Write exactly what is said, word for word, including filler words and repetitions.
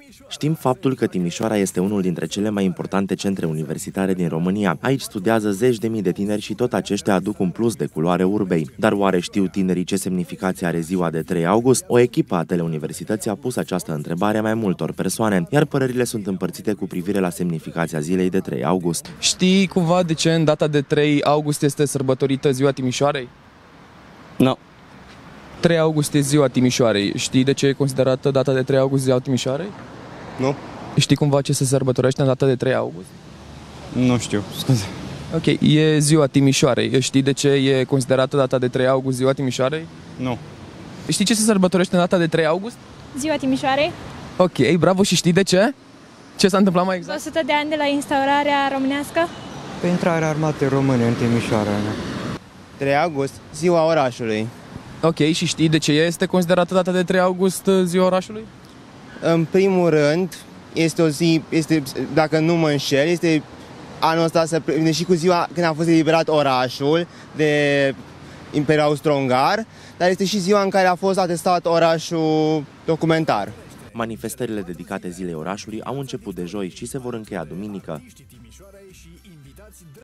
Știm faptul că Timișoara este unul dintre cele mai importante centre universitare din România. Aici studiază zeci de mii de tineri și tot aceștia aduc un plus de culoare urbei. Dar oare știu tinerii ce semnificație are ziua de trei august? O echipă a Teleuniversității a pus această întrebare mai multor persoane, iar părerile sunt împărțite cu privire la semnificația zilei de trei august. Știi cumva de ce în data de trei august este sărbătorită ziua Timișoarei? Nu. No. trei august e ziua Timișoarei. Știi de ce e considerată data de trei august ziua Timișoarei? Nu. Știi cumva ce se sărbătorește în data de trei august? Nu știu, scuze. Ok, e ziua Timișoarei. Știi de ce e considerată data de trei august ziua Timișoarei? Nu. Știi ce se sărbătorește în data de trei august? Ziua Timișoarei. Ok, bravo, și știi de ce? Ce s-a întâmplat mai exact? o sută de ani de la instaurarea românească. Pe intrarea armatei române în Timișoara. trei august, ziua orașului. Ok, și știi de ce este considerată data de trei august ziua orașului? În primul rând, este o zi, este, dacă nu mă înșel, este anul ăsta să prinde și cu ziua când a fost eliberat orașul de Imperiul Austro-Ungar, dar este și ziua în care a fost atestat orașul documentar. Manifestările dedicate zilei orașului au început de joi și se vor încheia duminică.